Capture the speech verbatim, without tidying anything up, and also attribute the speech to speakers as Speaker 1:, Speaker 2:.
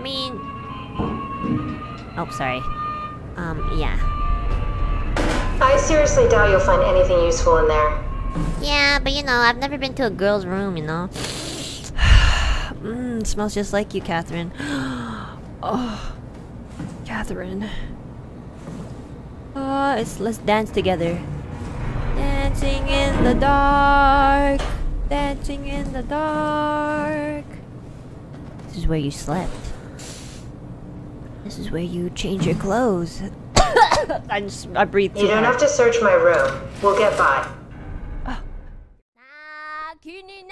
Speaker 1: mean... Oh, sorry. Um, yeah.
Speaker 2: I seriously doubt you'll find anything useful in there.
Speaker 1: Yeah, but you know, I've never been to a girl's room, you know? Mmm, it smells just like you, Catherine. Oh, Catherine. Oh, it's, let's dance together. Dancing in the dark. Dancing in the dark. This is where you slept. This is where you change your clothes. I just, I breathe too
Speaker 2: You don't
Speaker 1: hard.
Speaker 2: have to search my room. We'll get by.
Speaker 1: Oh.